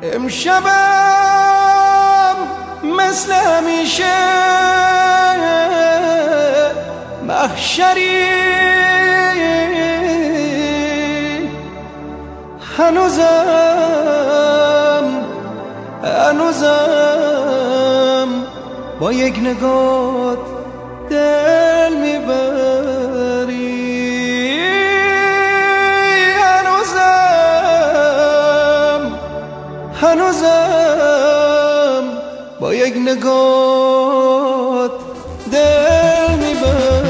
امشبم مثل همیشه محشری، هنوزم با یک نگاه دل میبری، هنوزم با یک نگاه دل میبری.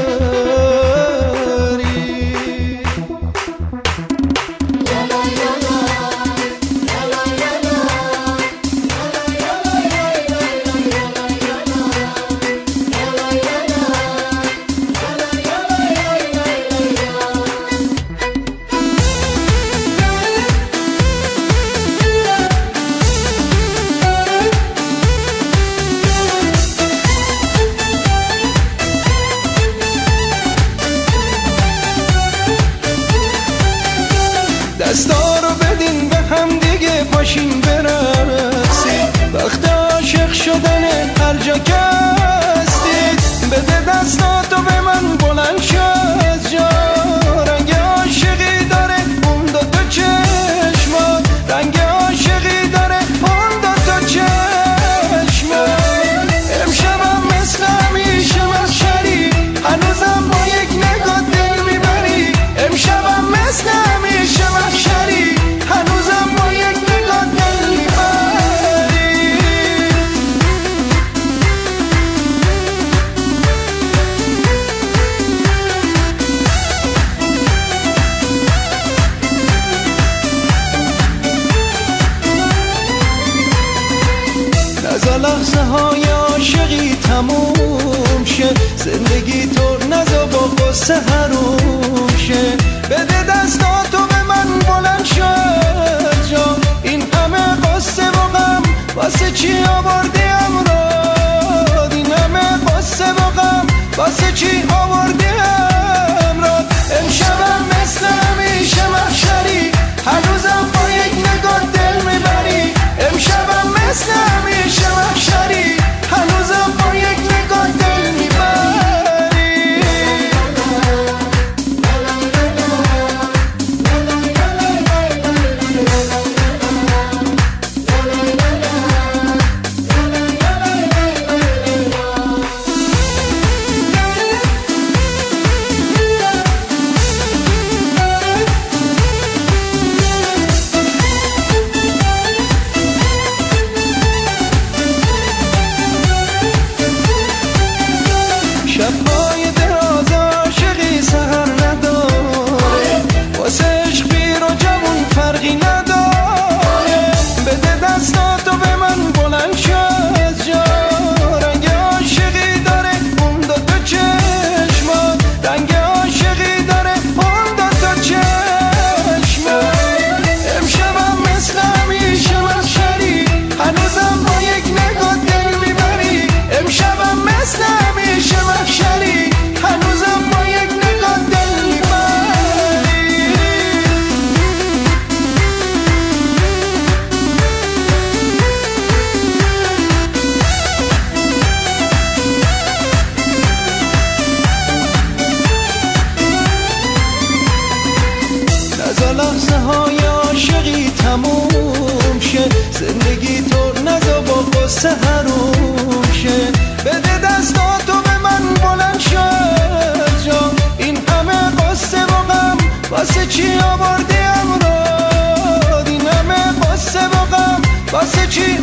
دستا رو بدین به هم دیگه، پاشین برقصید، وقت عاشق شدن هر جا که هستید. بده دستاتو به من، بلند شو از جا، رنگ عاشقی داره اون دوتا چشمات، رنگ عاشقی داره اون دوتا چشمات. امشبم مثل همیشه محشری، هنوزم با یک نگاه دل میبری. امشبم مثل همیشه محشری، هنوزم با یک نگاه دل میبری. نزا لحظه های عاشقی تموم شه، زندگی تو نزا با قصه حروم شه. بده دستاتو به من، بلند شو از جا، این همه قصه و غم واسه چی آوردی امراد؟ این همه قصه و غم واسه چی آوردی امراد؟ امشبم مثل همیشه محشری، هنوزم با یک نگاه دل میبری. امشبم مثل همیشه محشری، هنوزم با یک نگاه دل میبری. شب‌های دراز عاشقی سحر نداره، واسه عشق پیر و جوون فرقی نداره. بده دستاتو به من، بلند شو از جا، رنگ عاشقی داره اون دوتا چشمات، رنگ عاشقی داره اون دوتا چشمات. امشبم مثل همیشه محشری، هنوزم با یک نگاه دل میبری. امشبم مثل همیشه محشری، هنوزم با یک نگاه دل میبری. نزا لحظه های عاشقی تموم شه، زندگی تو نزا با قصه حروم شه. بده دستاتو به من، بلند شو از جا، این همه قصه و غم واسه چی آوردی امراد؟ این همه قصه و غم واسه چی